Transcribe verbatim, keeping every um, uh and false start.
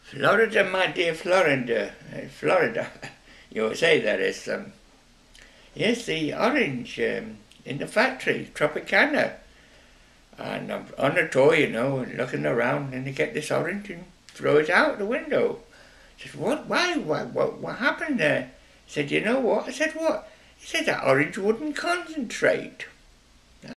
Florida, my dear Florida, uh, Florida, you say that is, um, yes, the orange um, in the factory, Tropicana. And I'm on the toy, you know, and looking around, and they get this orange and throw it out the window. I said, what, why, what, what, what happened there? He said, you know what? I said, what? He said, that orange wouldn't concentrate.